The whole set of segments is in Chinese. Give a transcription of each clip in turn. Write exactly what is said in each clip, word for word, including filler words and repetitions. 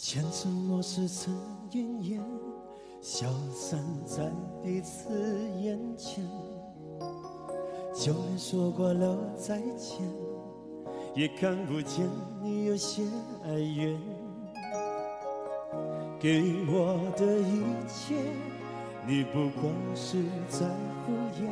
前尘莫是尘云烟，消散在彼此眼前。就连说过了再见，也看不见你有些哀怨。给我的一切，你不过是在敷衍。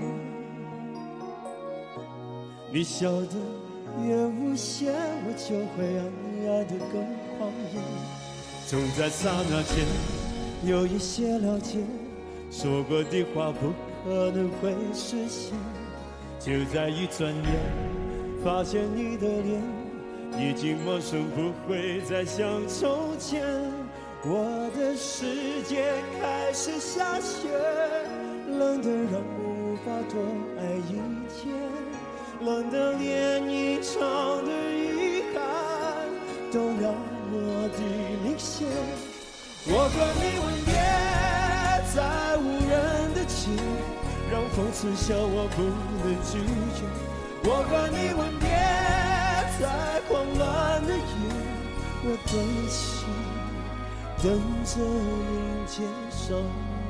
你笑得越无邪，我就会让你爱得更狂野。总在刹那间有一些了解，说过的话不可能会实现。就在一转眼，发现你的脸已经陌生，不会再像从前。我的世界开始下雪，冷得让我无法多爱一天，冷得连一场的遗憾都那么的明显。我和你吻别在无人的街，让风刺笑我不能拒绝。我和你吻别在慌乱的夜，我的心等着迎接伤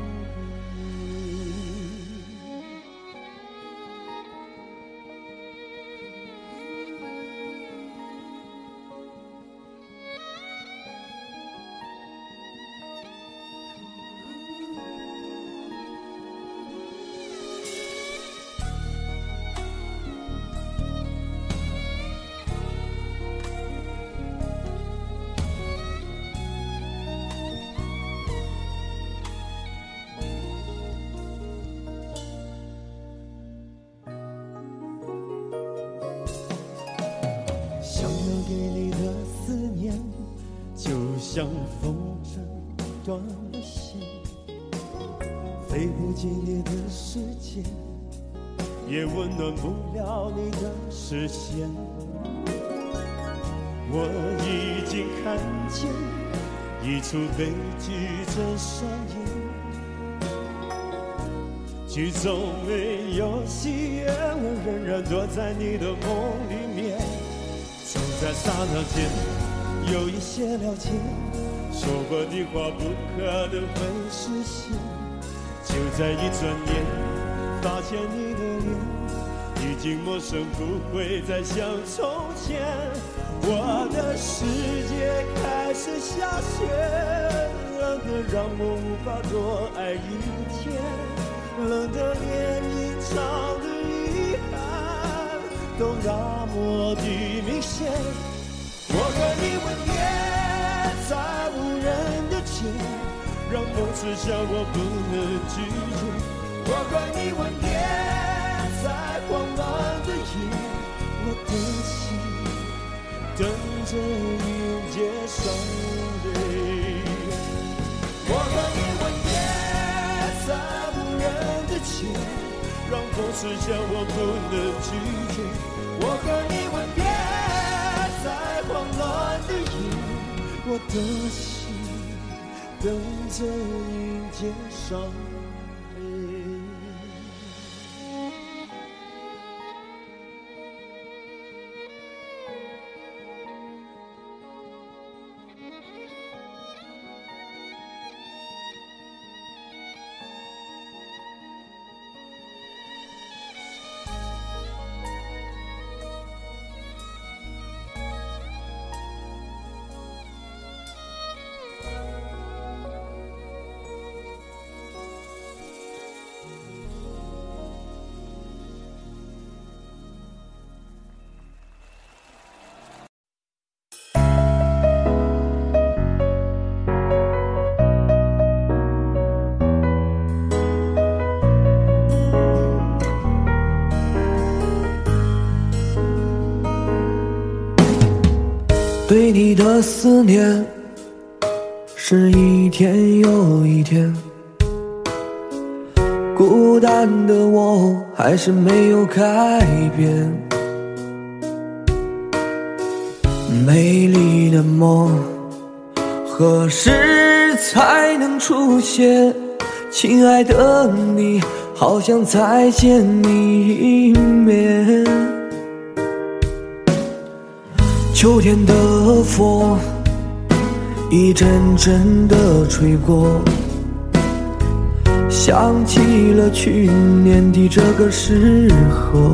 给你的思念，就像风筝断了线，飞不进你的世界，也温暖不了你的视线。我已经看见一出悲剧正上演，剧中没有喜悦，我仍然躲在你的梦里面。总在刹那间有一些了解，说过的话不可能会实现。就在一转眼，发现你的脸已经陌生，不会再像从前。我的世界开始下雪，冷得让我无法多爱一天，冷得连一场的遗憾都那么的明显。我和你吻别在无人的街，让风刺笑我不能拒绝。我和你吻别在慌乱的夜，我的心等着迎接伤悲。我和你吻别在无人的街，让风刺笑我不能拒绝。我和你吻别在慌乱的夜，我的心等着迎接伤悲。 对你的思念是一天又一天，孤单的我还是没有改变。美丽的梦何时才能出现？亲爱的你，好想再见你一面。秋天的风一阵阵的吹过，想起了去年的这个时候，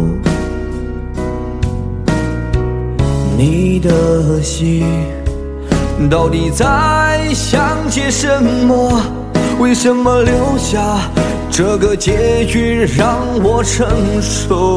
你的心到底在想些什么？为什么留下这个结局让我承受？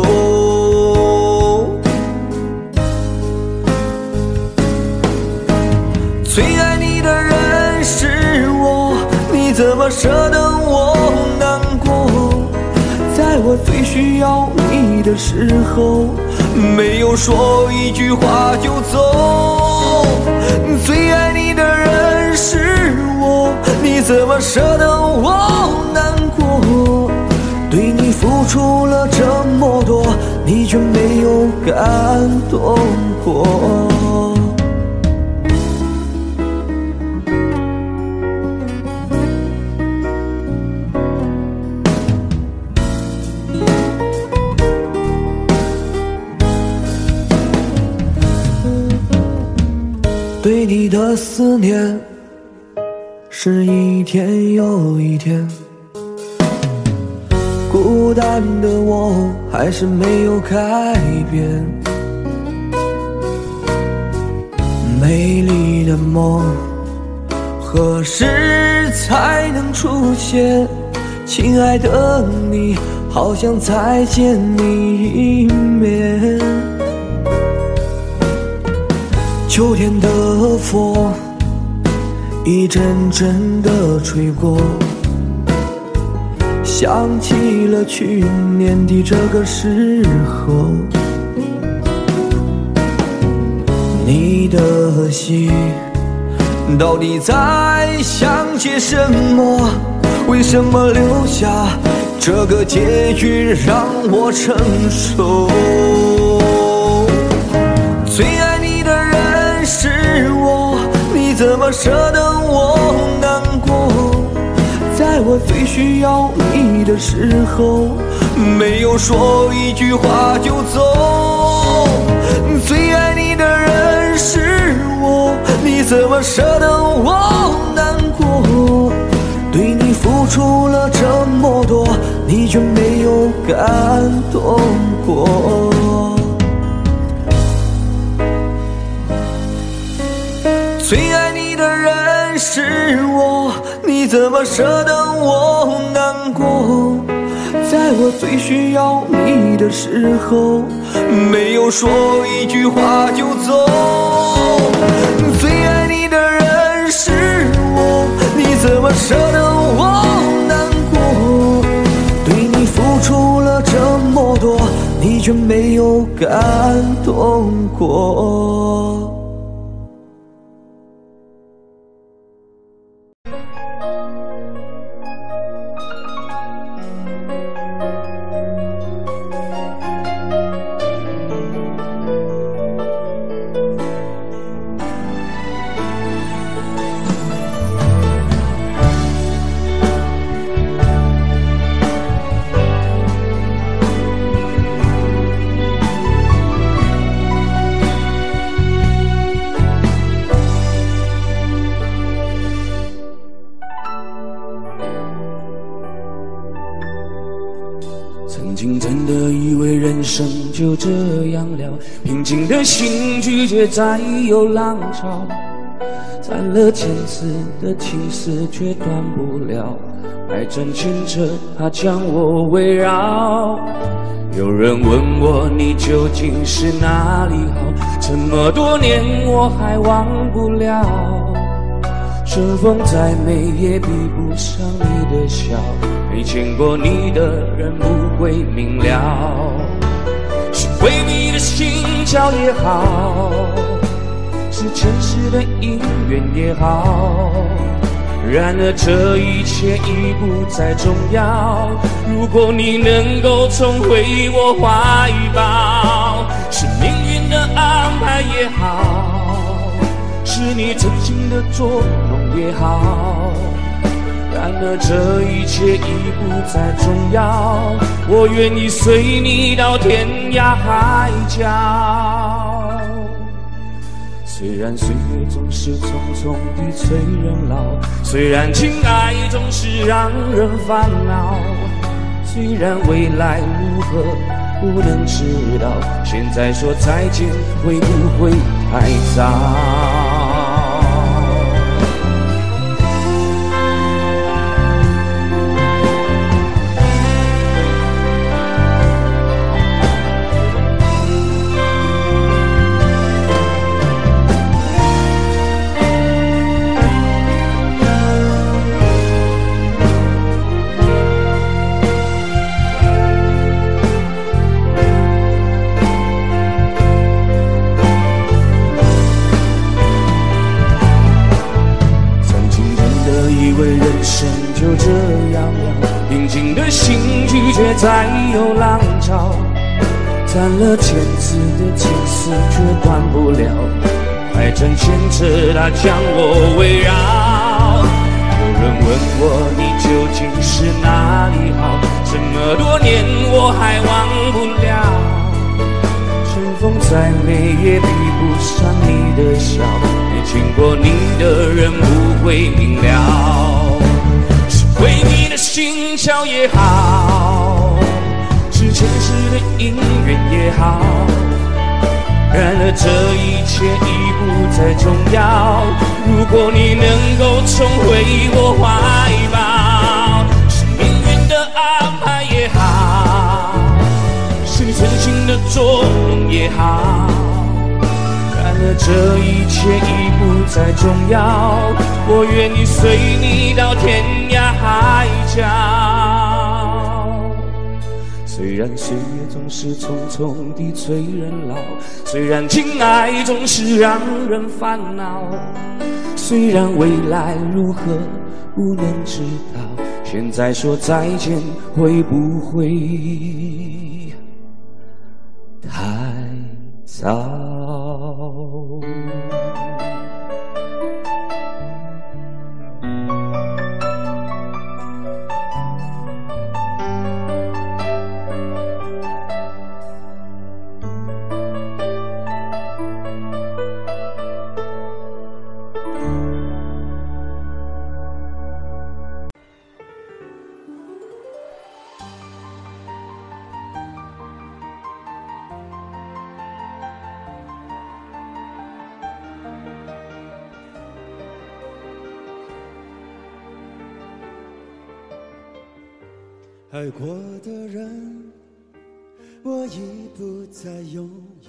最爱你的人是我，你怎么舍得我难过？在我最需要你的时候，没有说一句话就走。最爱你的人是我，你怎么舍得我难过？对你付出了这么多，你却没有感动过。对你的思念是一天又一天，孤单的我还是没有改变。美丽的梦何时才能出现？亲爱的你，好想再见你一面。秋天的风一阵阵的吹过，想起了去年的这个时候，你的心到底在想些什么？为什么留下这个结局让我承受？最爱你的人是我，你怎么舍得我难过？在我最需要你的时候，没有说一句话就走。最爱你的人是我，你怎么舍得我难过？对你付出了这么多，你却没有感动过。最爱你的人是我，你怎么舍得我难过？在我最需要你的时候，没有说一句话就走。最爱你的人是我，你怎么舍得我难过？对你付出了这么多，你却没有感动过。 就这样了，平静的心拒绝再有浪潮，斩了千次的情丝却断不了，百针千针它将我围绕。有人问我你究竟是哪里好，这么多年我还忘不了。春风再美也比不上你的笑，没见过你的人不会明了。是唯美的心跳也好，是前世的姻缘也好，然而这一切已不再重要。如果你能够重回我怀抱，是命运的安排也好，是你真心的捉弄也好，然而这一切已不再重要。我愿意随你到天涯海角。 虽然岁月总是匆匆地催人老，虽然情爱总是让人烦恼，虽然未来如何不能知道，现在说再见会不会太早？就这样了，平静的心拒绝再有浪潮，攒了千次的情丝却断不了，爱正牵着它将我围绕。有人问我你究竟是哪里好，这么多年我还忘不了，春风再美也比不上你的笑，没经过你的人不会明了。为你的心跳也好，是前世的姻缘也好，然而这一切已不再重要。如果你能够重回我怀抱，是命运的安排也好，是你存心的捉弄也好，然而这一切已不再重要。我愿意随你到天涯海角。虽然岁月总是匆匆地催人老，虽然情爱总是让人烦恼，虽然未来如何不能知道，现在说再见会不会太早？ 爱过的人，我已不再拥有。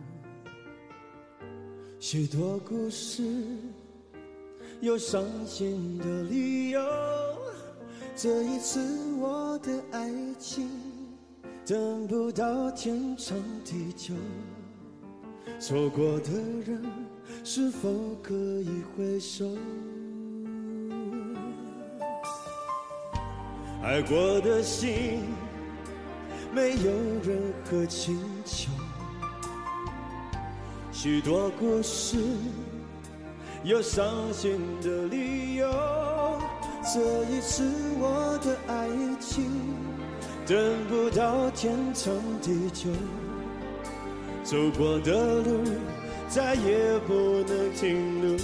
许多故事，有伤心的理由。这一次，我的爱情等不到天长地久。错过的人，是否可以回首？爱过的心，没有任何请求。许多故事，有伤心的理由。这一次，我的爱情等不到天长地久。走过的路，再也不能停留。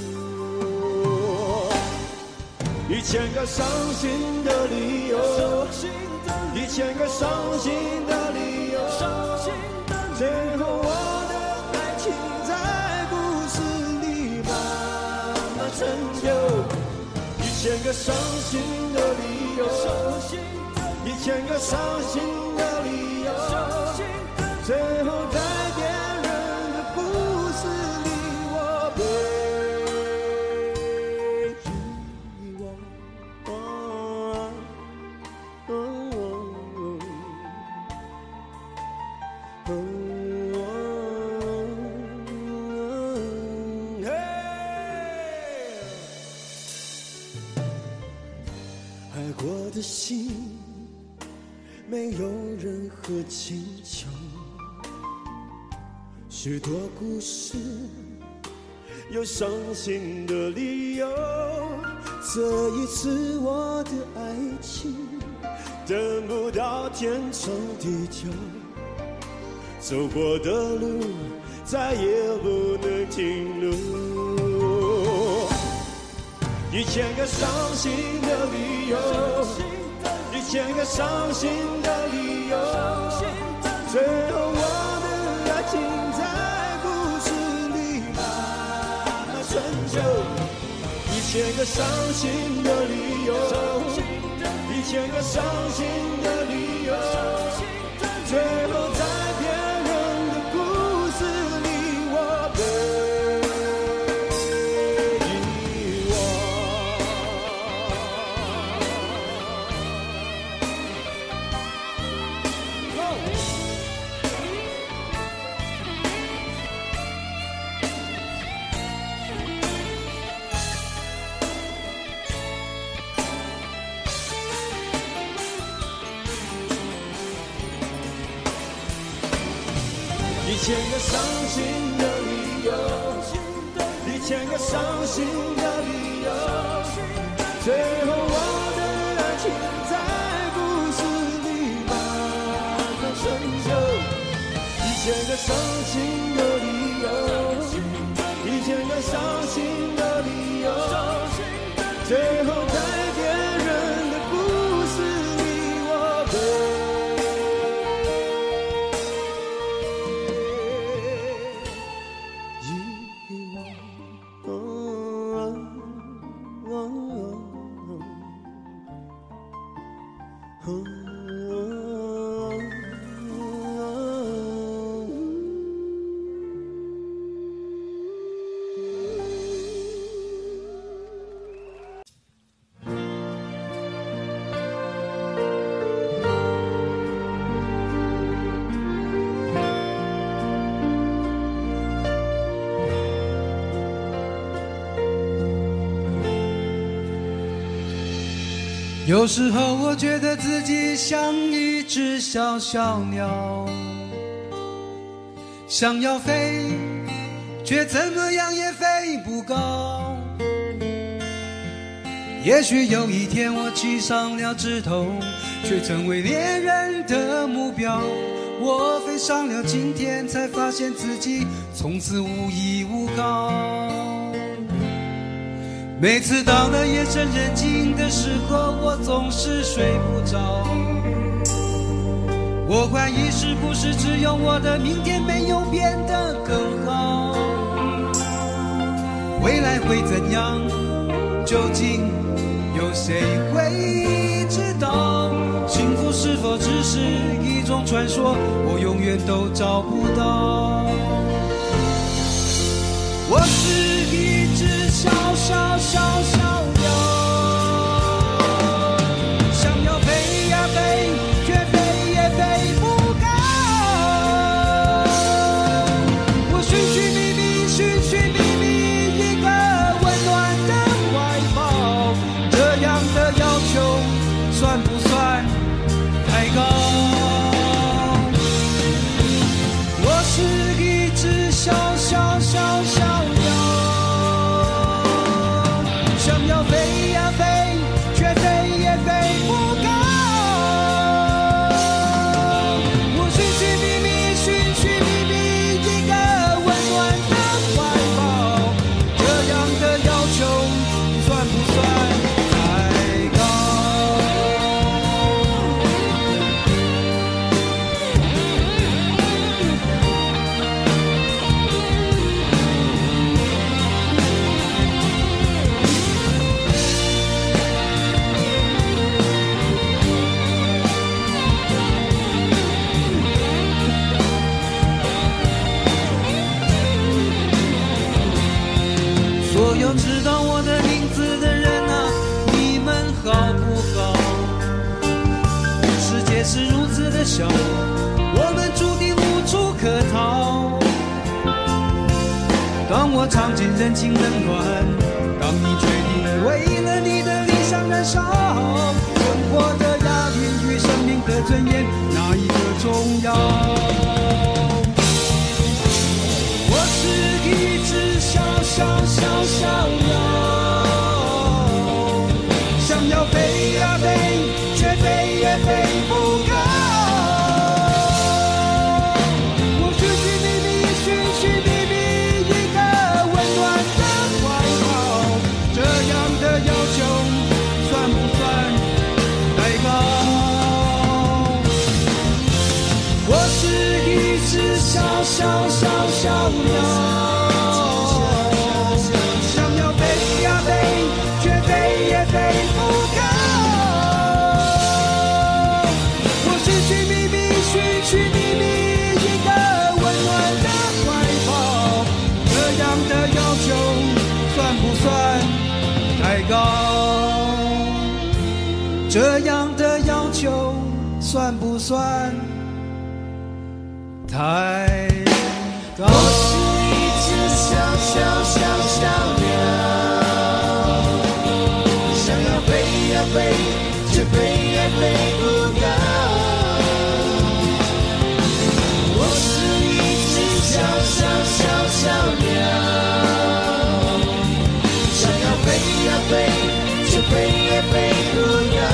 一千个伤心的理由，一千个伤心的理由，最后我的爱情在故事里慢慢成就。一千个伤心的理由，一千个伤心的理由，最后在别人的故事里，我被心没有任何请求，许多故事有伤心的理由。这一次我的爱情等不到天长地久，走过的路再也不能情路。一千个伤心的理由，一千个伤心的理由，最后我的爱情在故事里慢慢成就。一千个伤心的理由，一千个伤心的理由，最后在别人的故事里我被遗忘。一千个伤心的理由，一千个伤心的理由，最后我的爱情在故事里慢慢成就。一千个伤心的理由，一千个伤心的理由，最后在别人的故事里我被有时候我觉得自己像一只小小鸟，想要飞，却怎么样也飞不高。也许有一天我栖上了枝头，却成为猎人的目标。我飞上了青天，才发现自己从此无依无靠。每次到了夜深人静的时候，我总是睡不着。我怀疑是不是只有我的明天没有变得更好？未来会怎样？究竟有谁会知道？幸福是否只是一种传说？我永远都找不到。我是一只小小小小鸟，想要飞呀飞，却飞也飞不高。我寻寻觅觅，寻寻觅觅一个温暖的怀抱，这样的要求算不算太高？我是一只小小小小鸟，想要飞呀飞，却飞也飞不高。我寻寻觅觅，寻寻觅觅一个温暖的怀抱，这样的要求算不算太高？所有知道我的名字的人啊，你们好不好？世界是如此的小，我们注定无处可逃。当我尝尽人情冷暖，当你决定为了你的理想燃烧，生活的押韵与生命的尊严，哪一个重要？我是一只小小小小鸟，想要飞呀飞，却飞也飞不高。我寻寻觅觅，寻寻觅觅一个小小小鸟，想要飞呀飞，却飞也飞不高。我寻寻觅觅，寻寻觅觅一个温暖的怀抱，这样的要求算不算太高？这样的要求算不算太高？ 我是一只小小小小鸟，想要飞呀飞，却飞也飞不高。我是一只小小小小鸟，想要飞呀飞，却飞也飞不高。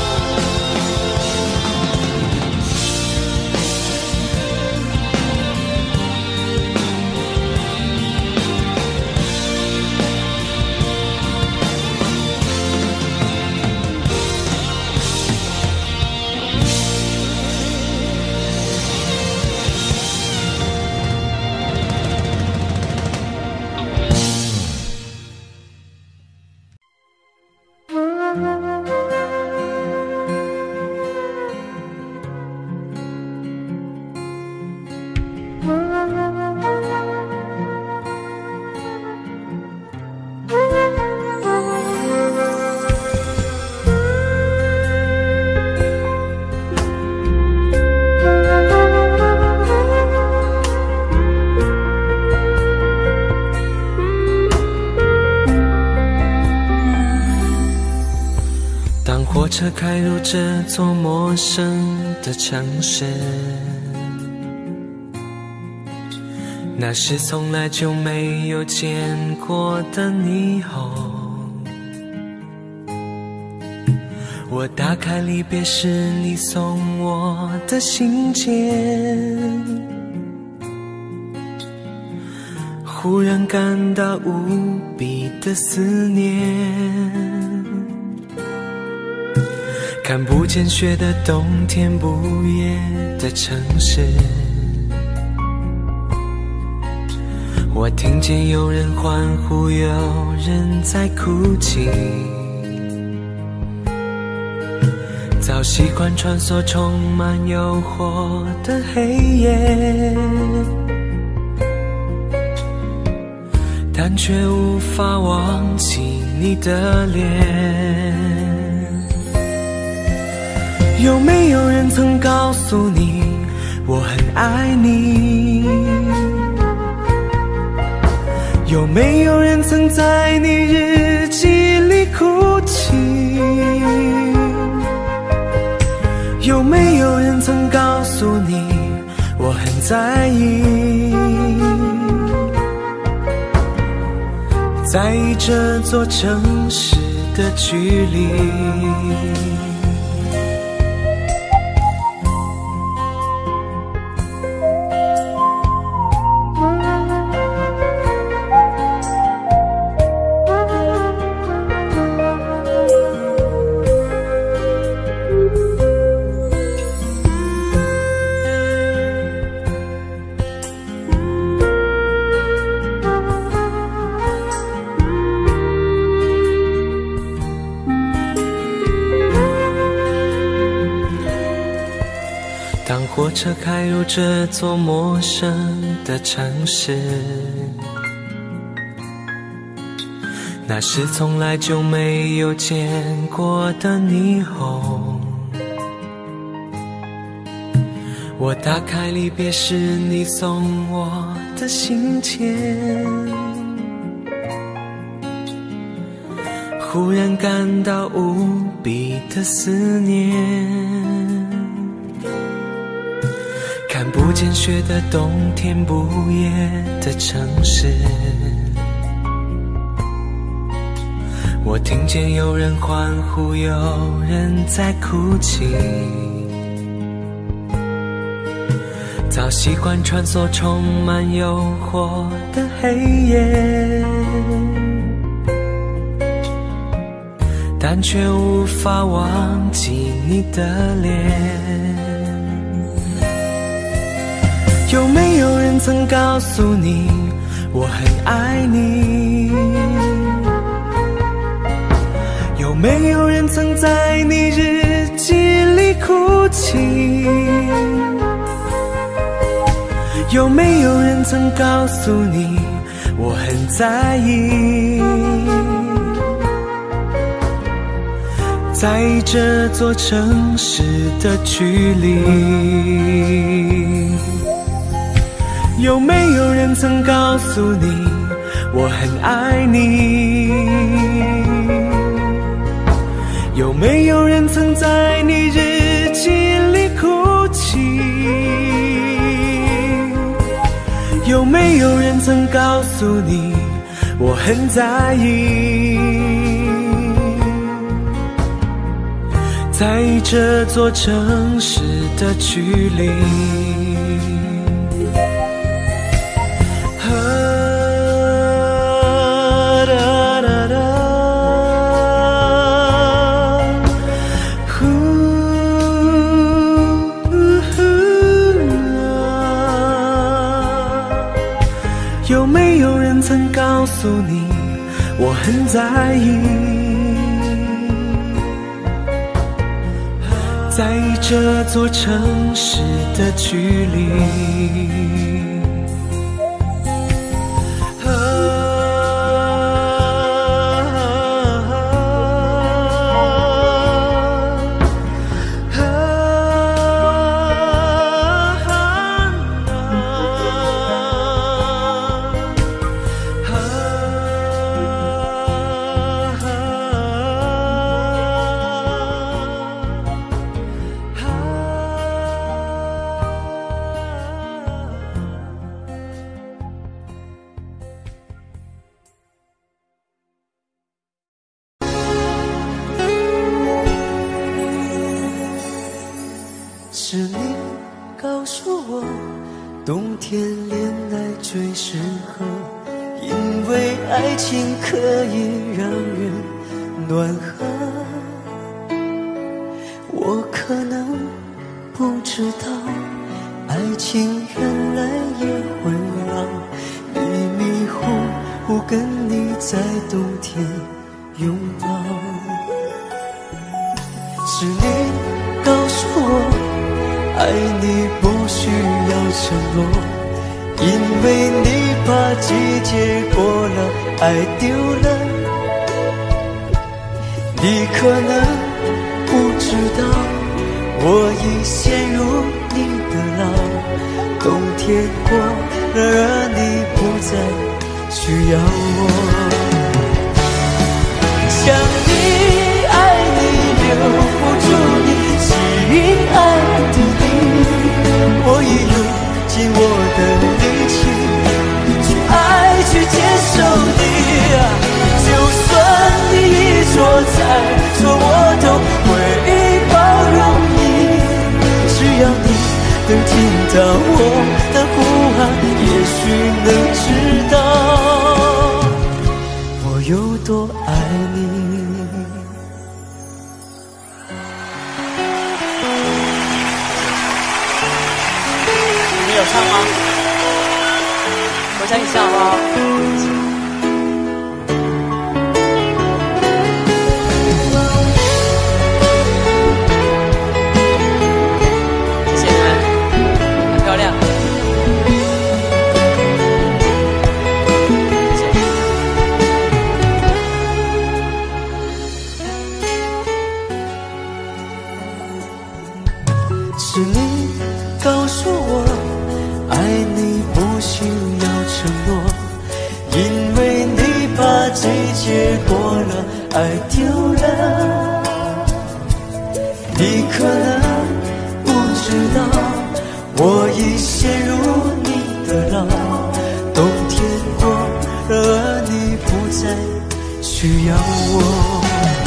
火车开入这座陌生的城市，那是从来就没有见过的霓虹。我打开离别时你送我的信件，忽然感到无比的思念。看不见雪的冬天，不夜的城市，我听见有人欢呼，有人在哭泣。早习惯穿梭充满诱惑的黑夜，但却无法忘记你的脸。有没有人曾告诉你我很爱你？有没有人曾在你日记里哭泣？有没有人曾告诉你我很在意？在意这座城市的距离。当火车开入这座陌生的城市，那是从来就没有见过的霓虹。我打开离别时你送我的信件，忽然感到无比的思念。看不见雪的冬天，不夜的城市，我听见有人欢呼，有人在哭泣。早习惯穿梭充满诱惑的黑夜，但却无法忘记你的脸。有没有人人曾告诉你我很爱你？有没有人曾在你日记里哭泣？有没有人曾告诉你我很在意？在这座城市的距离，有没有人曾告诉你我很爱你？有没有人曾在你日记里哭泣？有没有人曾告诉你我很在意？在这座城市的距离，有没有人曾告诉你我很在意？在这座城市的距离， 是你告诉我，冬天恋爱最适合，因为爱情可以让人暖和。我可能不知道，爱情原来也会老，迷迷糊糊跟你在冬天拥抱。是你告诉我，爱你不需要承诺，因为你怕季节过了，爱丢了。你可能不知道，我已陷入你的牢。冬天过了，而你不再需要我。想你爱你，留不住你，亲爱的你，我已用尽我的力气去爱，去接受你。就算你一错再错，我都会包容你。只要你能听到我的呼喊，也许能知道我有多爱你。 有唱吗？我讲一下好不好？谢谢你们，很漂亮。谢谢。 是你告诉我，爱你不需要承诺，因为你怕季节过了，爱丢了。你可能不知道，我已陷入你的牢。冬天过了，而你不再需要我。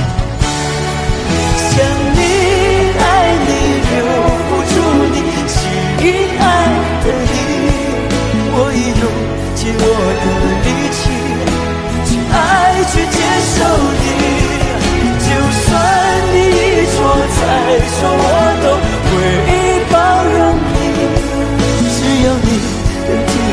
想你爱你，留不住你，亲爱的你，我已用尽我的力气去爱，去接受你。就算你一错再错，我都会包容你。只要你能听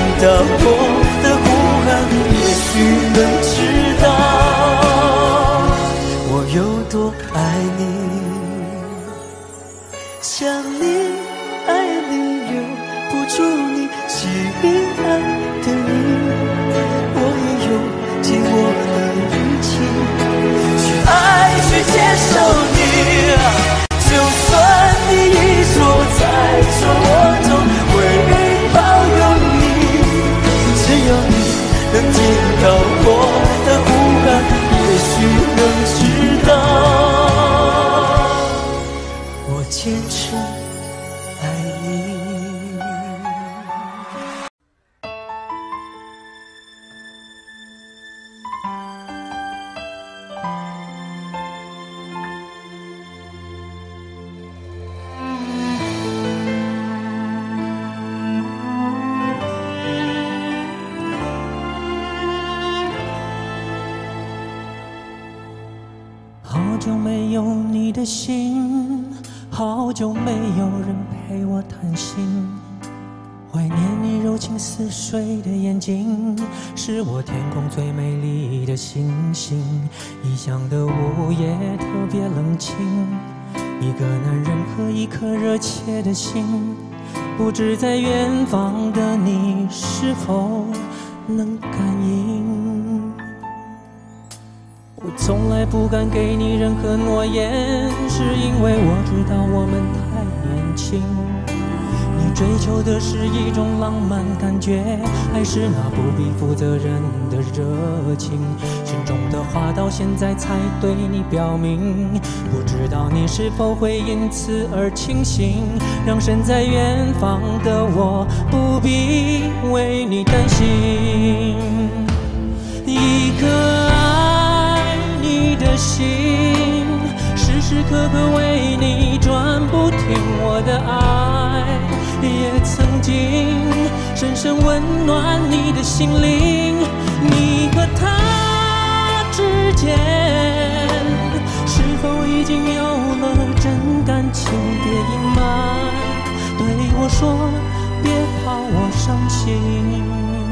久没有你的心，好久没有人陪我谈心。怀念你柔情似水的眼睛，是我天空最美丽的星星。异乡的午夜特别冷清，一个男人和一颗热切的心，不知在远方的你是否能感应。我从来不敢给你任何诺言，是因为我知道我们太年轻。你追求的是一种浪漫感觉，还是那不必负责任的热情？心中的话到现在才对你表明，不知道你是否会因此而清醒，让身在远方的我不必为你担心。一颗爱你的心，时时刻刻为你转不停，我的爱也曾经深深温暖你的心灵。你和他之间是否已经有了真感情？别隐瞒，对我说，别怕我伤心。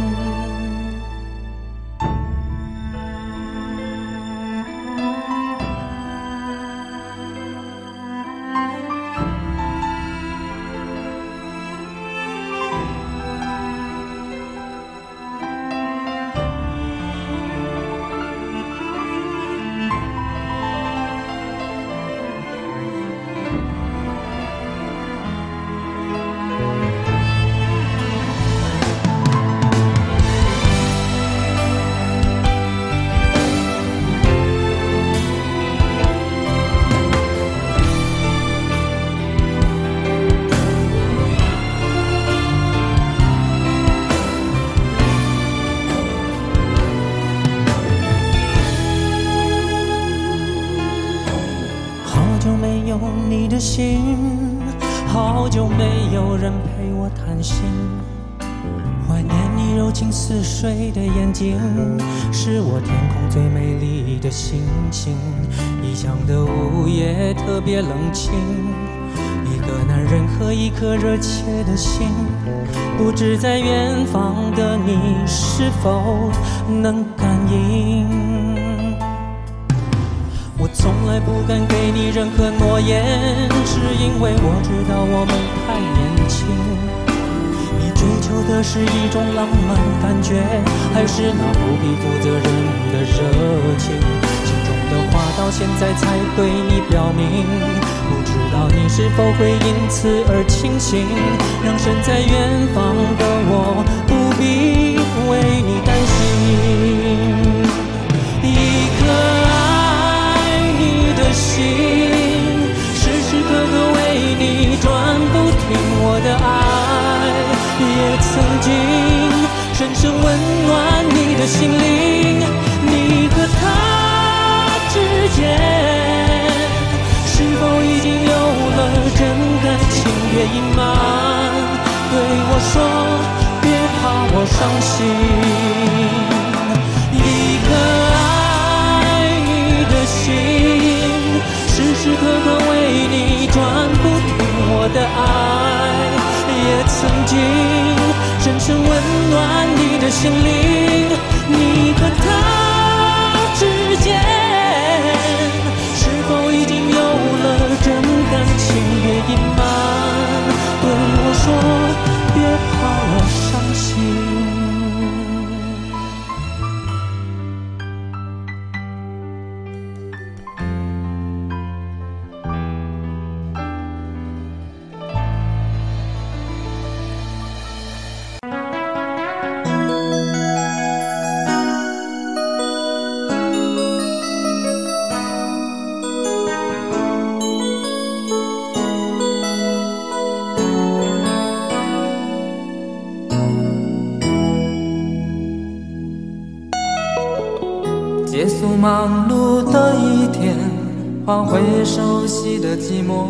你的心，好久没有人陪我谈心。怀念你柔情似水的眼睛，是我天空最美丽的星星。异乡的午夜特别冷清，一个男人和一颗热切的心，不知在远方的你是否能感应。我从来不敢给你任何诺言，是因为我知道我们太年轻。你追求的是一种浪漫感觉，还是那不必负责任的热情？心中的话到现在才对你表明，不知道你是否会因此而清醒，让身在远方的我不必为你担心。一颗心，时时刻刻为你转不停，我的爱也曾经深深温暖你的心灵。你和他之间是否已经有了真感情？别隐瞒，对我说，别怕我伤心。一颗爱你的心，时时刻刻为你转不停，我的爱也曾经深深温暖你的心灵。你和他之间是否已经有了真感情？别隐瞒，对我说，别怕我伤心。 结束忙碌的一天，换回熟悉的寂寞，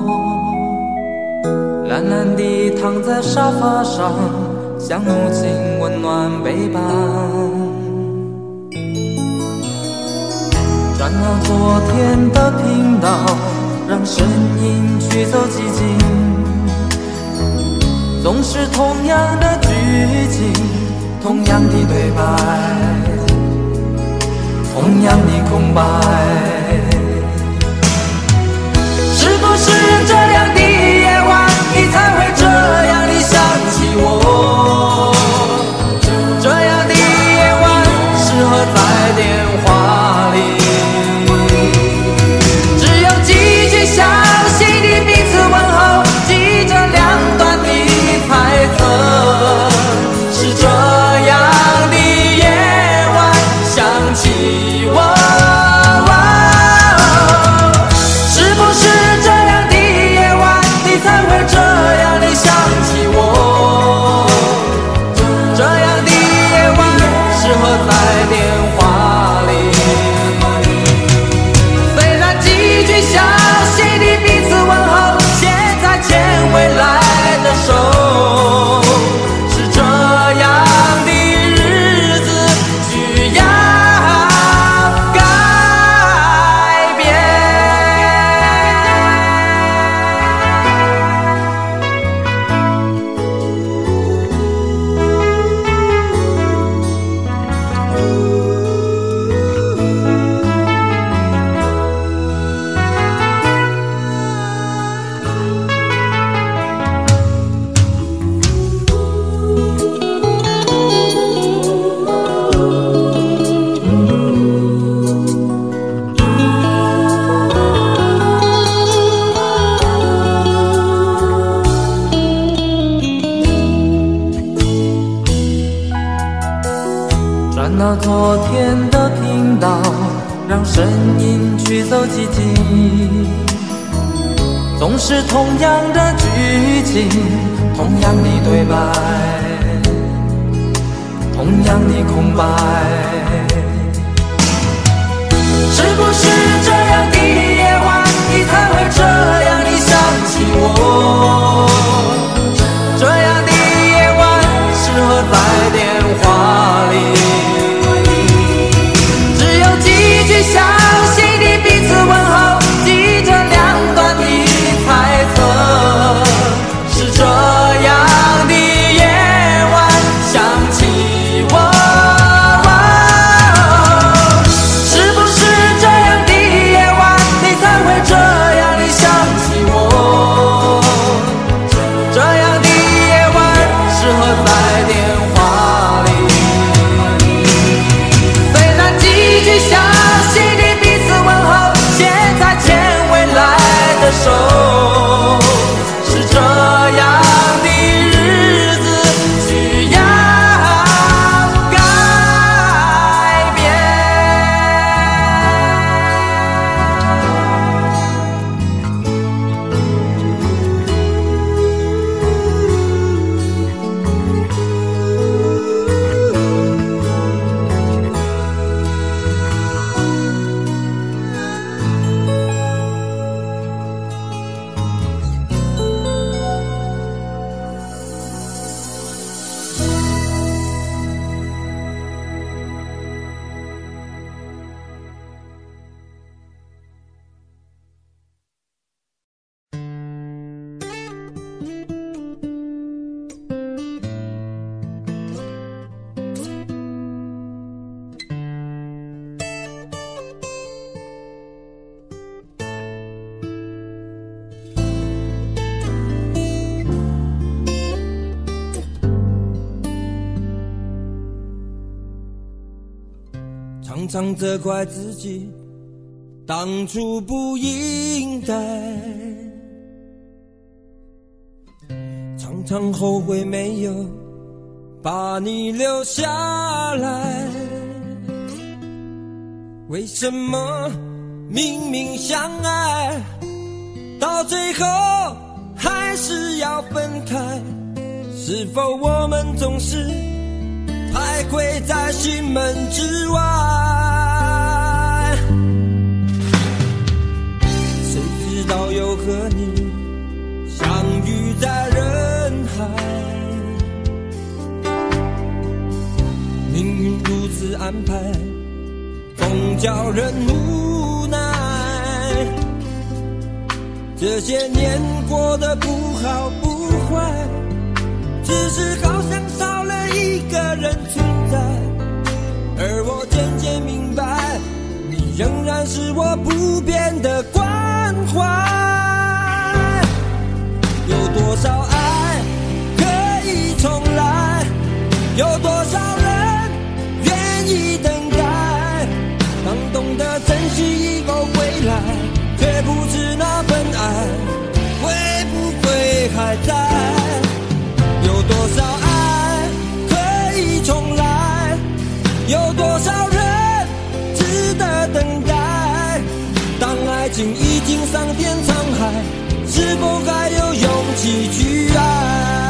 懒懒地躺在沙发上，像母亲温暖背包。转到昨天的频道，让声音驱走寂静。总是同样的剧情，同样的对白，同样的空白。是不是这样的夜晚，你才会这样地想起我？这样的夜晚适合在电话里，只有几句详细的彼此问候，记着两端的猜测。是这样的夜晚想起我。转到昨天的频道，让声音驱走寂静。总是同样的剧情，同样的对白，同样的空白。是不是这样的夜晚，你才会这样地想起我？这样的夜晚适合在电话里，详细的彼此问候，记着两端的猜测。是这样的夜晚想起我，是不是这样的夜晚，你才会这样的想起我？这样的夜晚适合在电话里，虽然几句想手，是这样的日子需要改变。 常常责怪自己当初不应该，常常后悔没有把你留下来。为什么明明相爱，到最后还是要分开？是否我们总是徘徊在心门之外？谁知道又和你相遇在人海，命运如此安排， 总叫人无奈。这些年过得不好不坏，只是好像少了一个人存在。而我渐渐明白，你仍然是我不变的关怀。有多少爱可以重来？有多少人愿意等待？当懂得珍惜以后回来，却不知那份爱会不会还在。有多少爱可以重来？有多少人值得等待？当爱情已经桑田沧海，是否还有勇气去爱？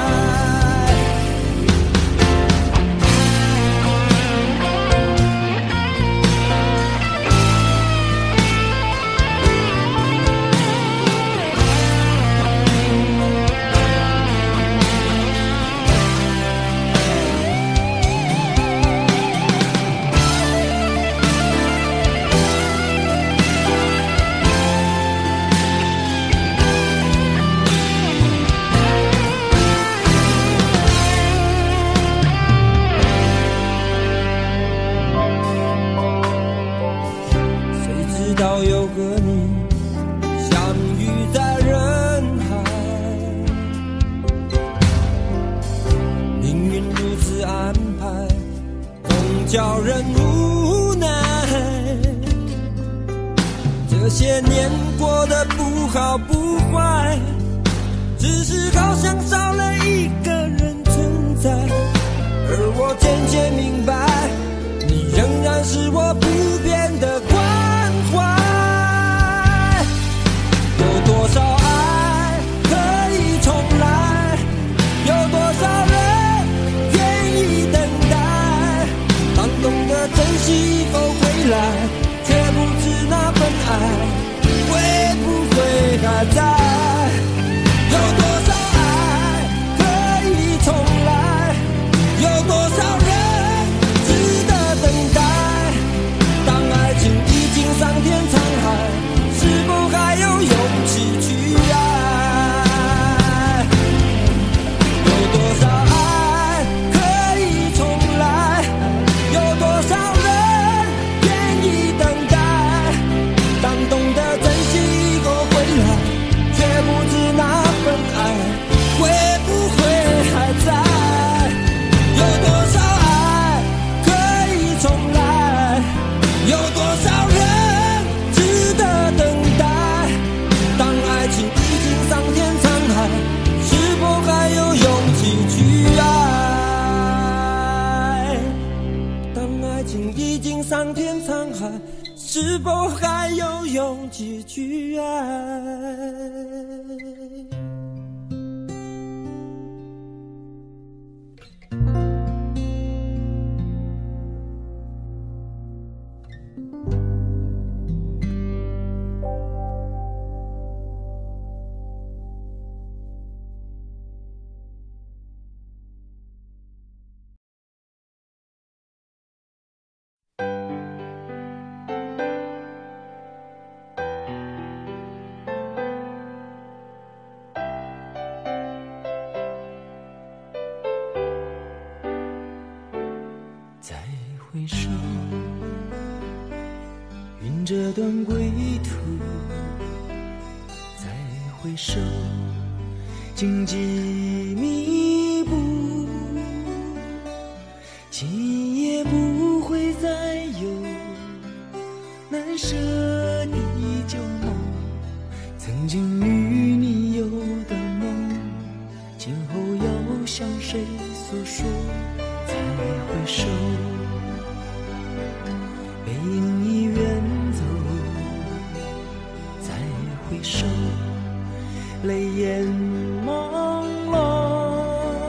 叫人无奈，这些年过得不好不坏，只是好像少了一个人存在。而我渐渐明白，你仍然是我不变的关怀。有多少爱可以重来？有多少人愿意等待？当懂得珍惜以后回来，却不知那份爱会不会还在。有多少爱可以重来？有多少人值得等待？当爱情已经桑田沧海，是否还有勇气去爱？有多少爱可以重来？有多少人愿意等待？当懂得珍惜以后回来，却不知那份爱会不会还在。有多少爱可以重来？有多少人值得等待？当爱情已经桑田沧海，是否还有勇气去爱？当爱情已经桑田沧海，是否还有勇气去爱？ 再回首，云这段归途；再回首，荆棘密布，今夜不会再有难舍的旧梦。曾经与你有的梦，今后要向谁诉说？再回首，背影已远走。再回首，泪眼朦胧，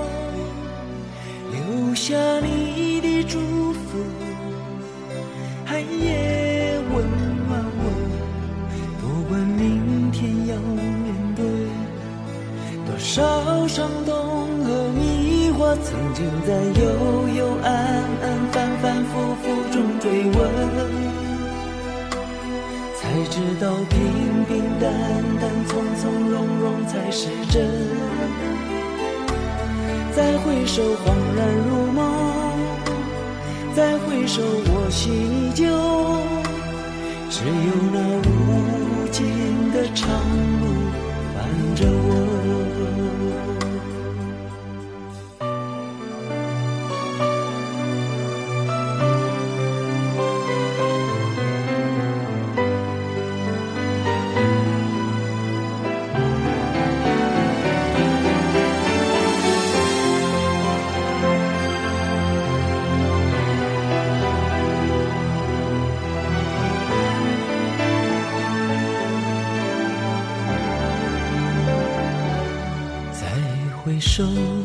留下你的祝福，寒夜温暖我。不管明天要面对多少伤痛和迷惑，曾经在幽幽暗暗反反复复中追问。 道平平淡淡、从从容容才是真。再回首，恍然如梦；再回首，我心依旧。只有那无尽的长路伴着我。回首，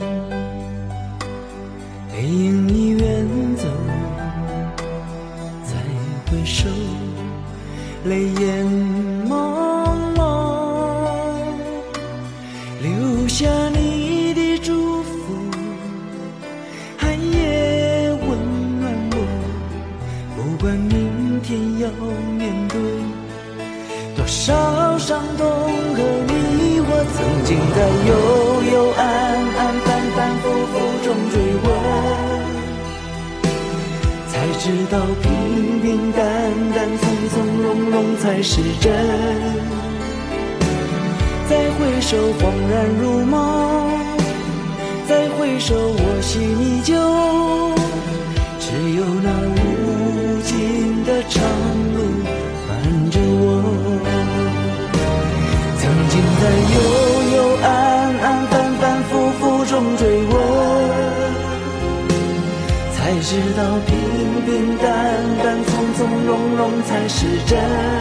背影已远走。再回首，泪眼朦胧，留下你的祝福，寒夜温暖我。不管明天要面对多少伤痛和迷惑，曾经在幽幽暗暗、反反复复中追问，才知道平平淡淡、从从容容才是真。再回首，恍然如梦；再回首，我心依旧。只有那无尽的长路伴着我。曾经在幽幽暗暗、反反复复中追问，才知道平平淡淡、从从容容才是真。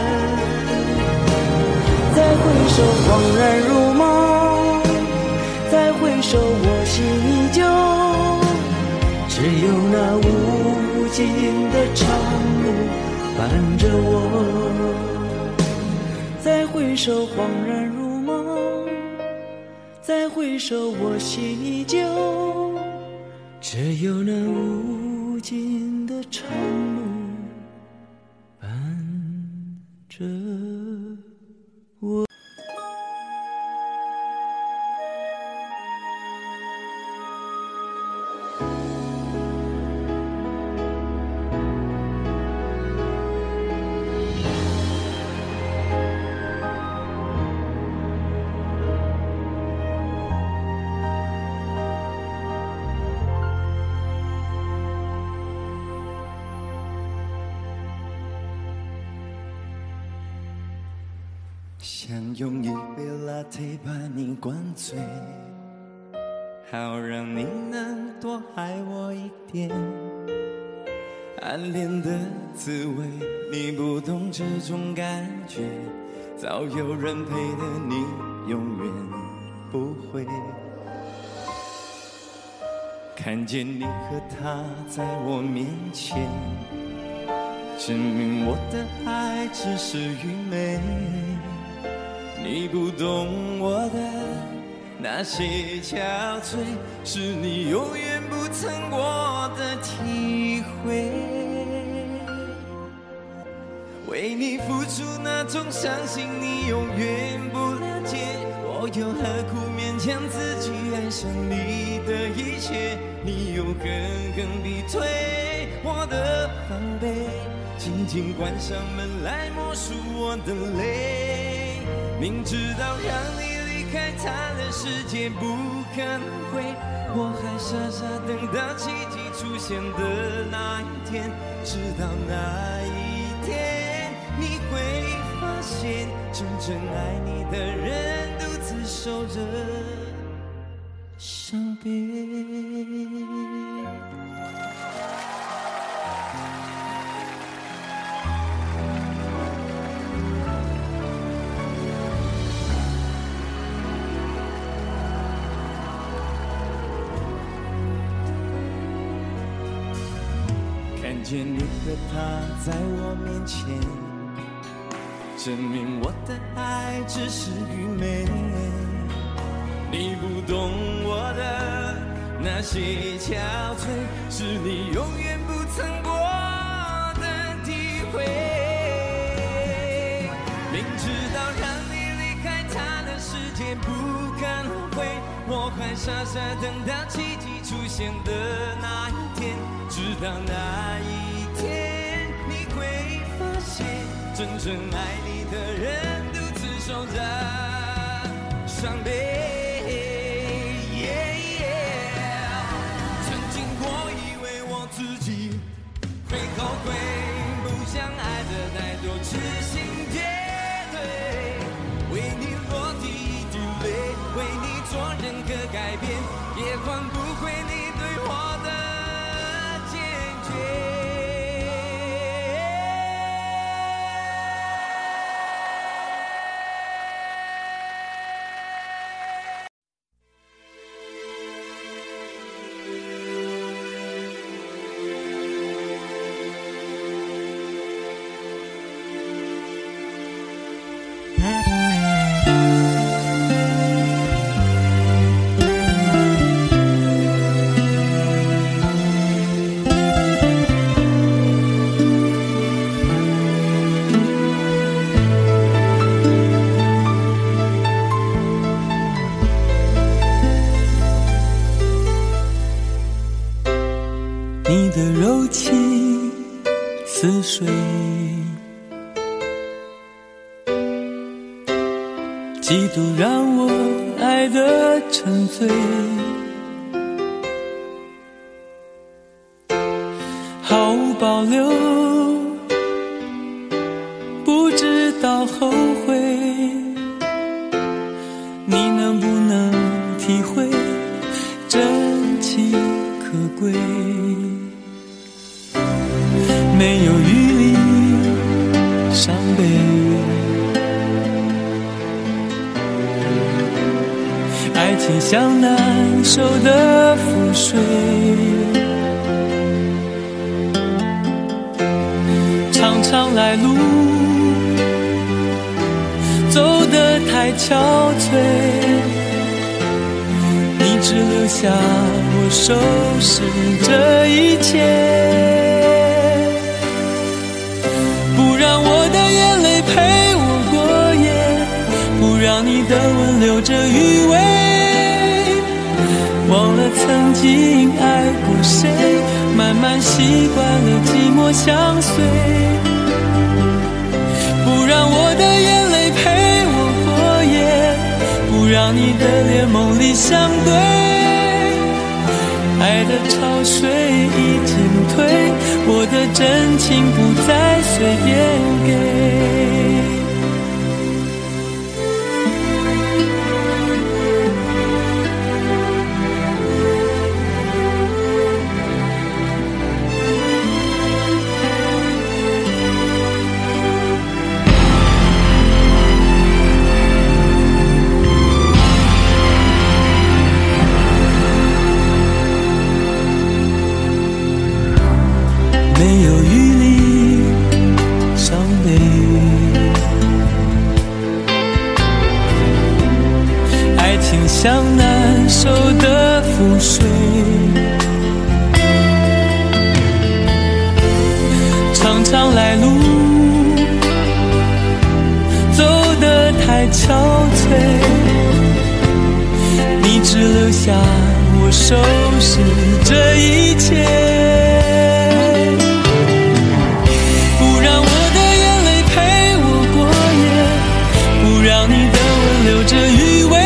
再回首，恍然如梦；再回首，我心依旧。只有那无尽的长路伴着我。再回首，恍然如梦；再回首，我心依旧。只有那无尽的长路伴着我。 想用一杯 latte 把你灌醉，好让你能多爱我一点。暗恋的滋味，你不懂这种感觉，早有人陪的你永远不会。看见你和他在我面前，证明我的爱只是愚昧。你不懂我的那些憔悴，是你永远不曾过的体会。为你付出那种伤心，你永远不了解。我又何苦勉强自己爱上你的一切？你又狠狠逼退我的防备，紧紧关上门来默数我的泪。明知道让你离开他的世界不可能会，我还傻傻等到奇迹出现的那一天。直到那一天，你会发现真正爱你的人独自守着伤悲。看见你和他在我面前，证明我的爱只是愚昧。你不懂我的那些憔悴，是你永远不曾过的体会。明点不堪后悔，我还傻傻等到奇迹出现的那一天，直到那一天你会发现，真正爱你的人独自守着伤悲。曾经我以为我自己会后悔，不想爱的太多，痴心绝对，为你落地流泪，为你做任何改变，也换不回你对我的坚决。 你的柔情似水，嫉妒让我爱得沉醉，毫无保留，不知道后悔。你能不能体会真情可贵？没有余力伤悲，爱情像难受的覆水，常常来路走得太憔悴，你只留下我收拾这一切。让我的眼泪陪我过夜，不让你的吻留着余味，忘了曾经爱过谁，慢慢习惯了寂寞相随。不让我的眼泪陪我过夜，不让你的脸梦里相对，爱的潮水已经退，我的真情不再随便给。没有余力伤悲，爱情像难受的覆水，常常来路走得太憔悴，你只留下我收拾这一切。这余味，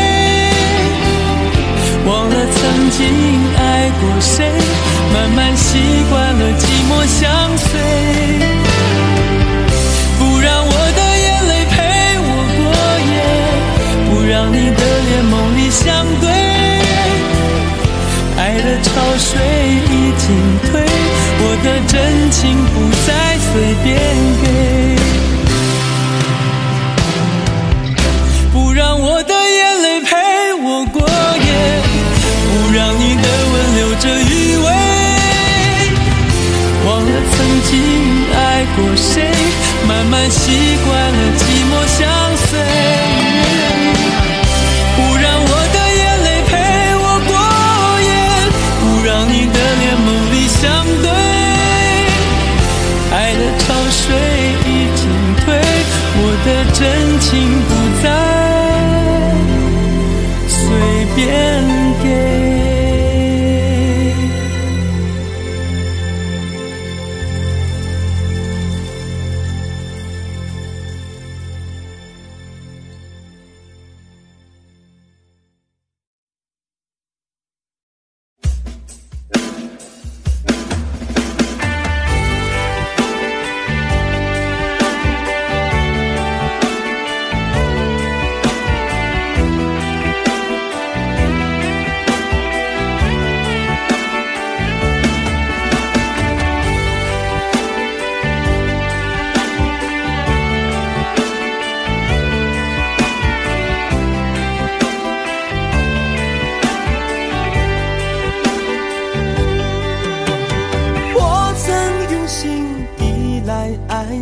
忘了曾经爱过谁，慢慢习惯了寂寞相随。不让我的眼泪陪我过夜，不让你的脸梦里相对，爱的潮水已经退，我的真情不再随便给。不让我的眼泪陪我过夜，不让你的吻留着余味，忘了曾经爱过谁，慢慢习惯了寂寞相随。不让我的眼泪陪我过夜，不让你的脸梦里相对，爱的潮水已经退，我的真情不再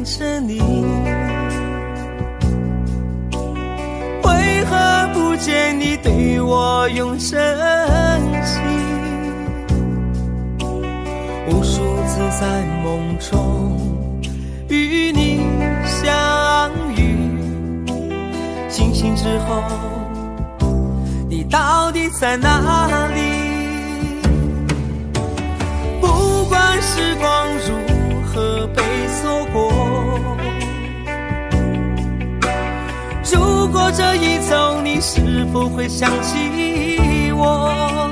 着你，为何不见你对我用真心？无数次在梦中与你相遇，清醒之后你到底在哪里？不管时光如何被错过，如果这一走你是否会想起我？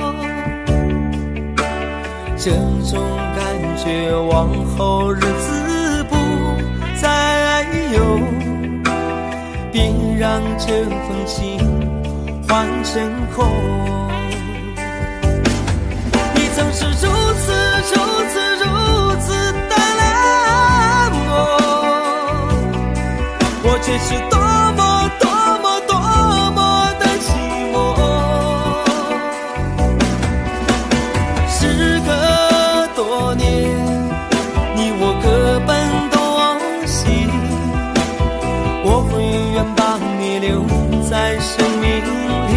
这种感觉往后日子不再有，别让这份情换成空。你曾是如此如此如此的冷漠，我却是多么多么多么的寂寞。时隔多年，你我各奔东西，我会愿把你留在生命里。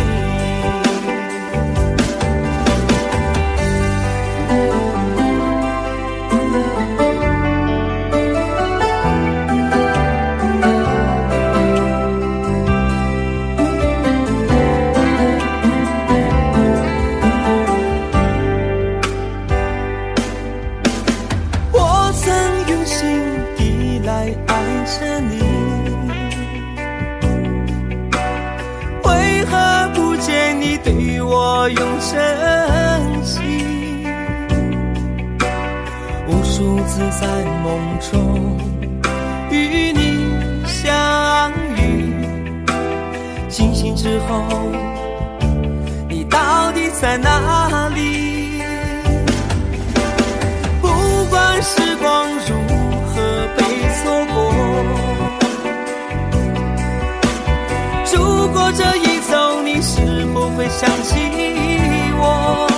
我曾用心地来爱着你，为何不见你对我用真心？无数次在梦中与你相遇，清醒之后你到底在哪里？不管时光如何被错过，如果这一走你是否会想起我？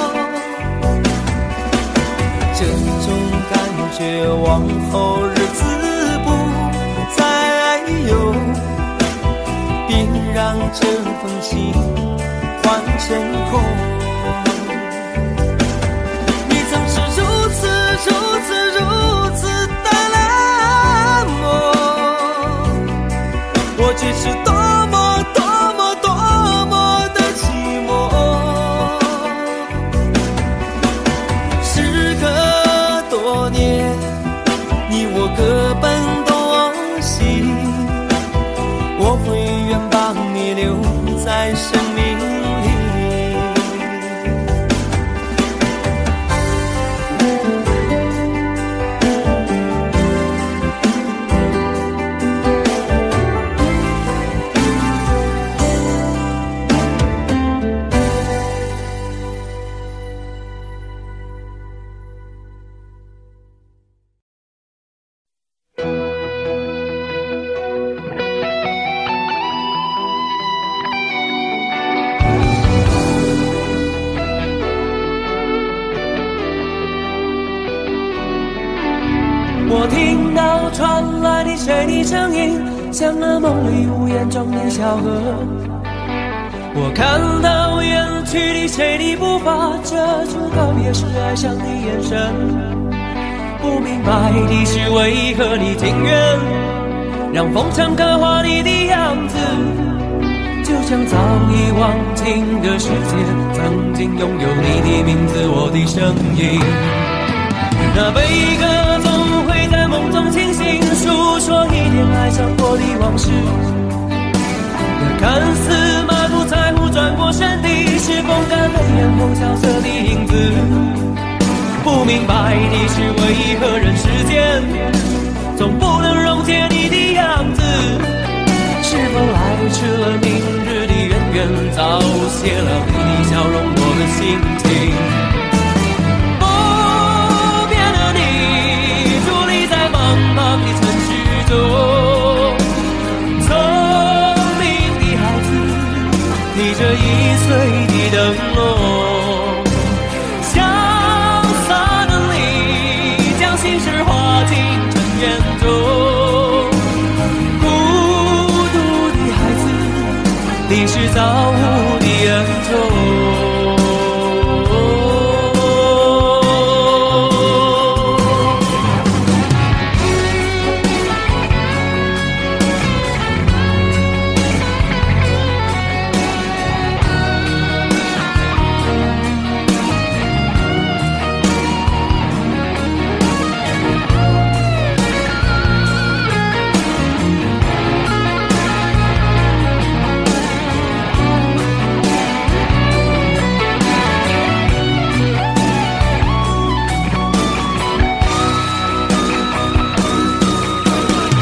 这种感觉往后日子不再有，别让这份情换成空。你曾是如此如此如此的冷漠，我却是多么多么多么的寂寞。时隔多年，你我各奔东西，我会愿把你留在生命里。 我听到传来的水的声音，像那梦里无言中的小河。我看到远去的谁的步伐，遮住告别时哀伤的眼神。不明白的是为何你情愿让风尘刻画你的样子，就像早已忘情的世界曾经拥有你的名字，我的声音。那悲歌总会在梦中清醒，诉说一点爱上过的往事。那看似满不在乎转过身的，是风干泪眼后萧瑟的影子。不明白的是为何人世间总不能溶解你的样子，是否来迟了明日的渊源，早谢了你的笑容我的心情。的城市中，聪明的孩子，提着易碎的灯笼，潇洒的你，将心事化进尘缘中。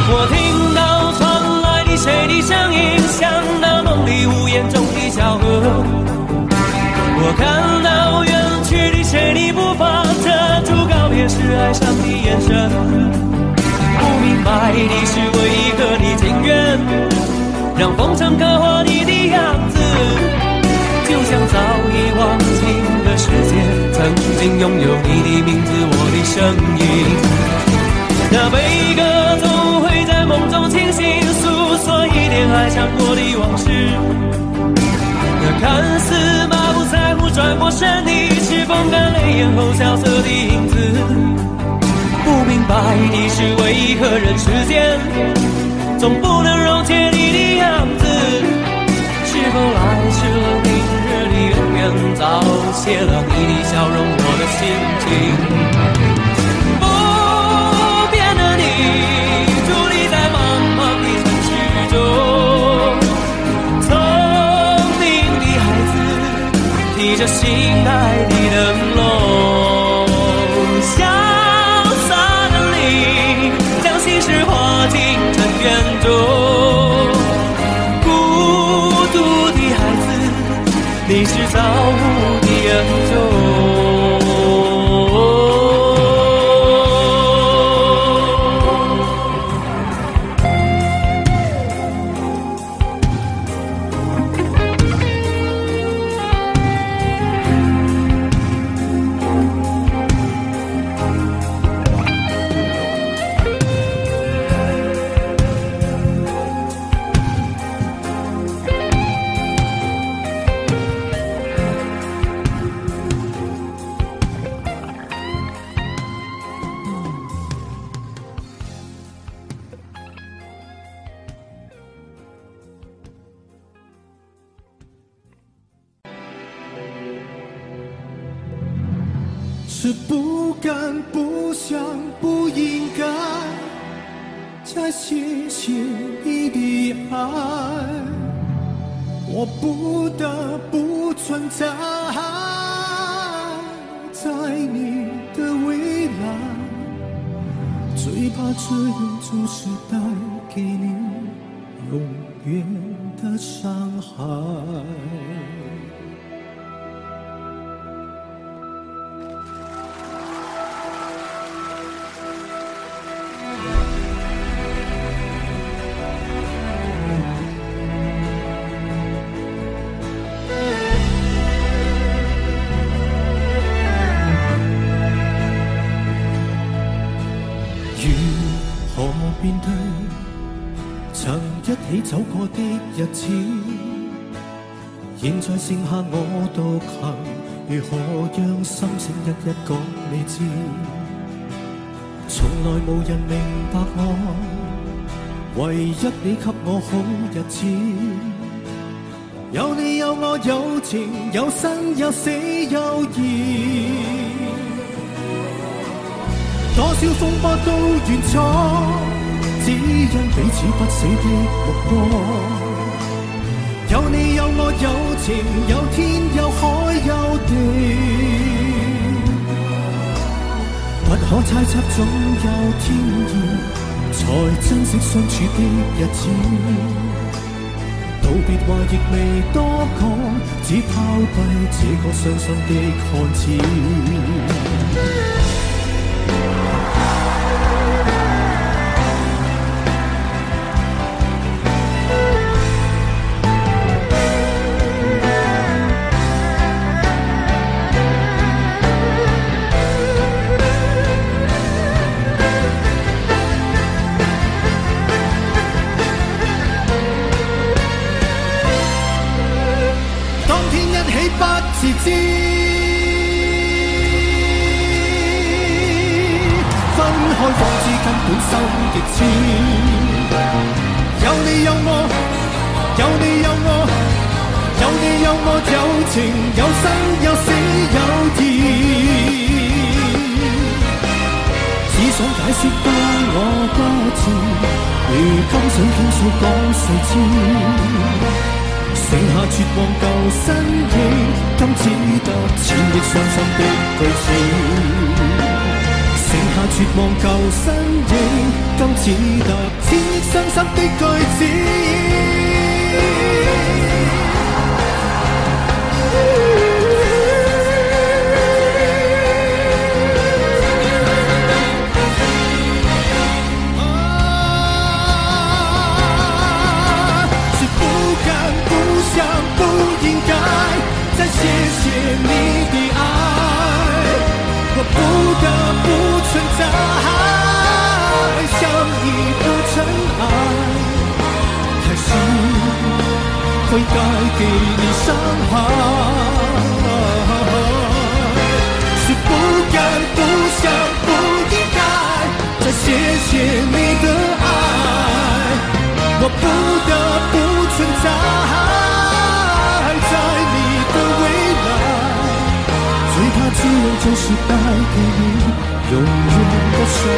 我听到传来的谁的声音，想到梦里屋檐中的小河。我看到远去的谁的步伐，遮住告别时哀伤的眼神。不明白的是为何你情愿让风尘刻画你的样子，就像早已忘情的世界，曾经拥有你的名字，我的声音。那悲歌总会在梦中清醒，诉说一点爱唱过的往事。那看似满不在乎转过身的，是风干泪眼后萧瑟的影子。不明白的是为何人世间总不能溶解你的样子，是否来迟了明日的永远，早谢了你的笑容，我的心情。不变的你，伫立在茫茫的城市中，聪明的孩子提着心爱的灯笼，潇洒的你将心事化进尘缘中，孤独的孩子，你是造物的恩宠。 是不敢、不想、不应该再谢谢你的爱，我不得不存在在你的未来，最怕这样就是带给你永远的伤害。面對曾一起走過的日子，現在剩下我獨行，如何讓心聲一一講你知？從來無人明白我，唯一你給我好日子，有你有我有情有生有死有義，多少風波都願闖，只因彼此不死的目光，有你有我有情有天有海有地，不可猜測總有天意，才珍惜相處的日子，道別話亦未多講，只拋低這個傷心的漢子。自知分開方知根本心極痴，有你有我，有你有我，有你有我有情有生有死有義，只想解釋當我不知，如今想傾訴講誰知，剩下絕望舊身影，今只得千億傷心的句子。剩下絕望舊身影，今只得千的句子。谢谢你的爱，我不得不存在，像一个尘埃，还是会带给你伤害。是不敢、不想、不应该，再谢谢你的爱，我不得不存在。最怕只有就是带给你永远的伤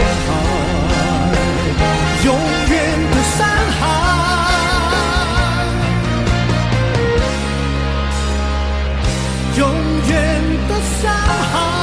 害，永远的伤害，永远的伤害。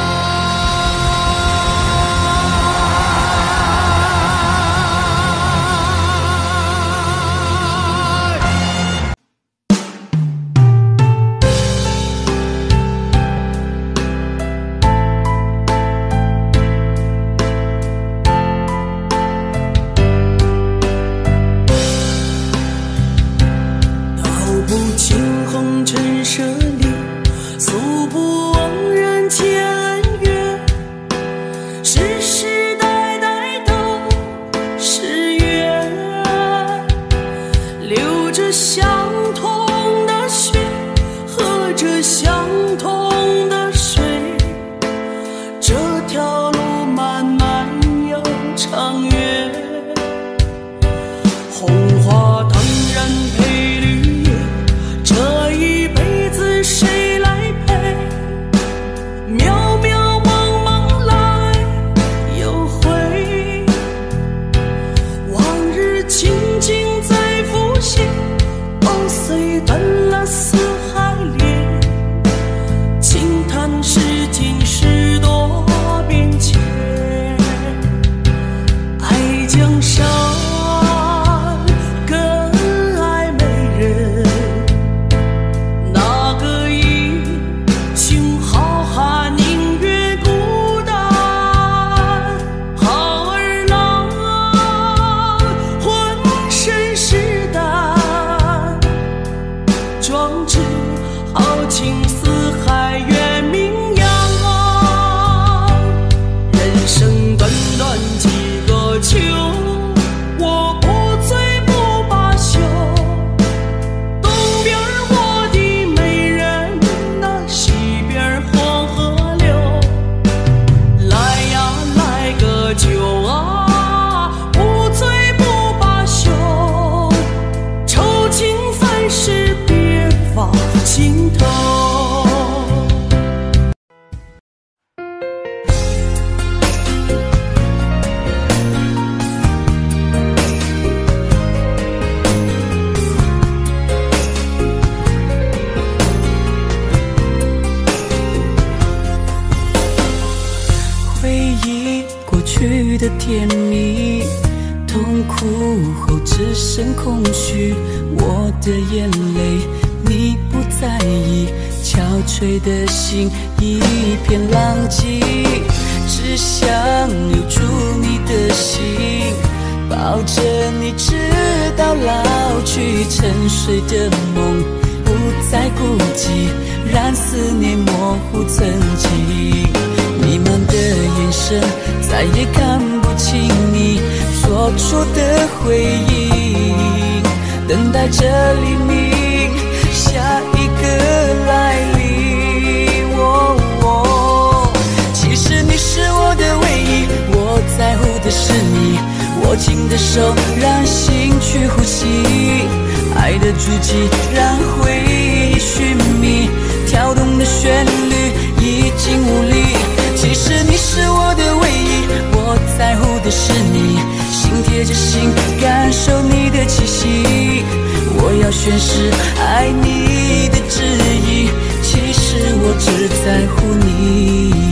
的甜蜜，痛苦后只剩空虚。我的眼泪你不在意，憔悴的心一片狼藉。只想留住你的心，抱着你直到老去。沉睡的梦不再孤寂，让思念模糊曾经。弥漫的眼神再也看不清你做出的回应，等待着黎明，下一个来临。哦哦，其实你是我的唯一，我在乎的是你，握紧的手让心去呼吸，爱的足迹让回忆寻觅，跳动的旋律已经无力。其实你是我的唯一，我在乎的是你，心贴着心感受你的气息。我要宣誓爱你的旨意，其实我只在乎你。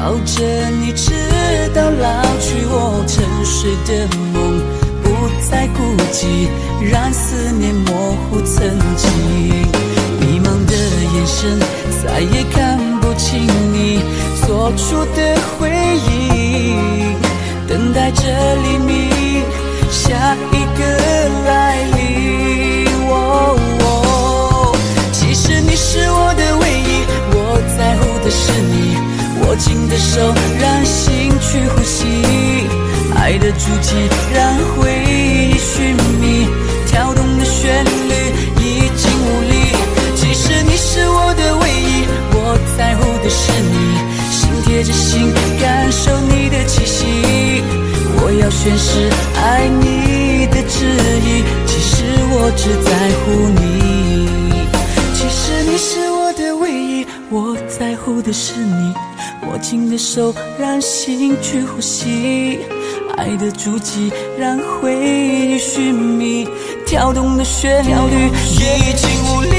抱着你直到老去，我沉睡的梦不再孤寂，让思念模糊曾经。迷茫的眼神再也看不清你做出的回应，等待着黎明，下一个来临。哦哦，其实你是我的唯一，我在乎的是你，握紧的手让心去呼吸，爱的足迹让回忆寻觅，跳动的旋律已经无力。其实你是我的唯一，我在乎的是你，心贴着心感受你的气息，我要宣誓爱你的旨意，其实我只在乎你。其实你是我的唯一，我在乎的是你，握紧的手让心去呼吸，爱的足迹让回忆寻觅，跳动的旋律已经无力。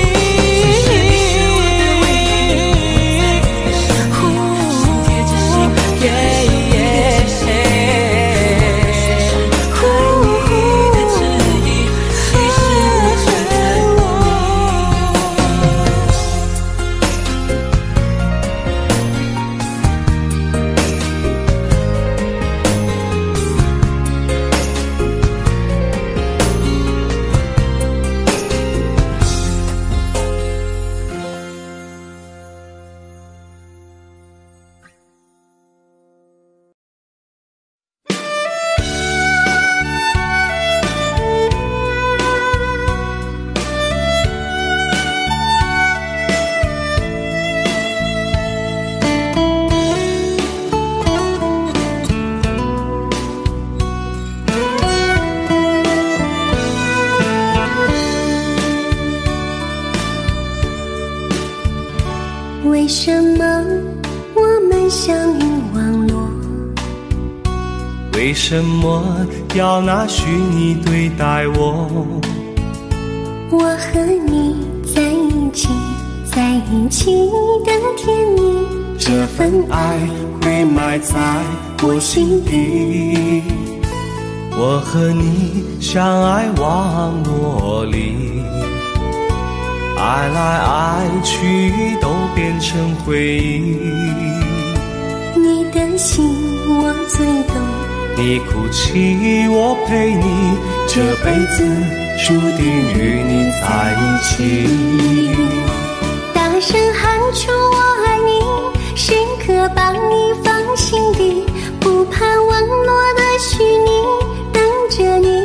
为什么我们相遇网络？ 为什么要拿虚拟对待我？ 我和你在一起，在一起的甜蜜， 这份爱会埋在我心底。我和你相爱网络里，爱来爱去都变成回忆。 你的心我最懂， 你哭泣我陪你，这辈子注定与你在一起。 大声喊出我爱你，时刻把你放心底，不怕网络的虚拟，等着你。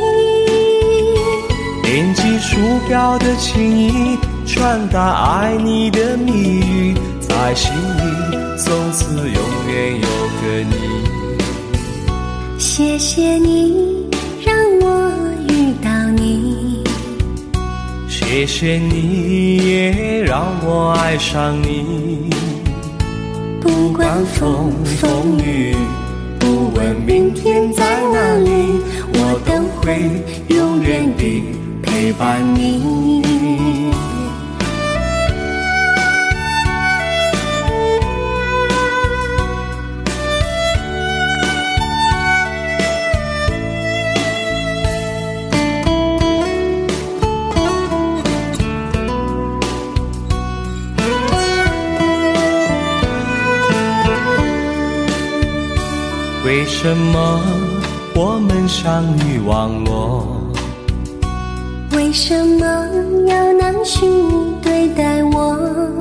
点击鼠标的情意，传达爱你的蜜语，在心里从此永远有个你。 谢谢你让我遇到你， 谢谢你也让我爱上你。 不管风风雨，不问明天在哪里，我都会永远地陪伴你。 为什么我们相遇网络？ 为什么要拿虚拟对待我？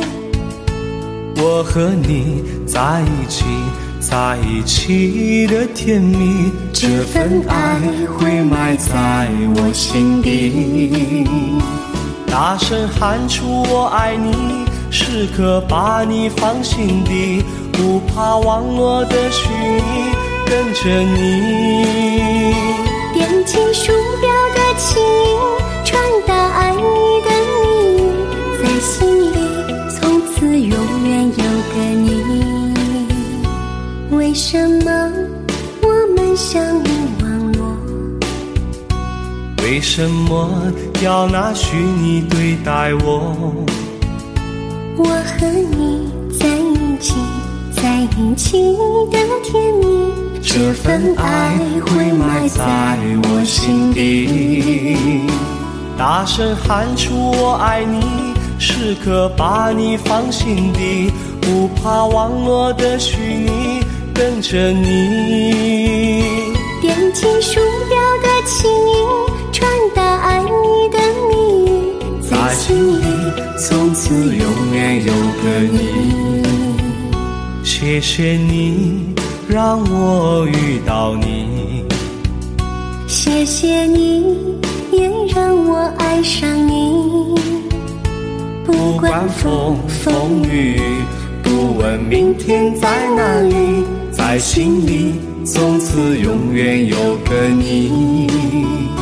我和你在一起，在一起的甜蜜，这份爱会埋在我心底。大声喊出我爱你，时刻把你放心底，不怕网络的虚拟，跟着你。 点击鼠标的情音，传达爱你的蜜语，在心里从此永远有个你。为什么我们相遇网络？ 为什么要拿虚拟对待我？ 我和你在一起，在定情的甜蜜， 这份爱会埋在我心底。大声喊出我爱你，时刻把你放心底，不怕网络的虚拟，等着你。 点击鼠标的轻音，传达爱你的蜜语， 在心里从此永远有个你。谢谢你让我遇到你， 谢谢你也让我爱上你。 不管风风雨，不问明天在哪里，在心里从此永远有个你。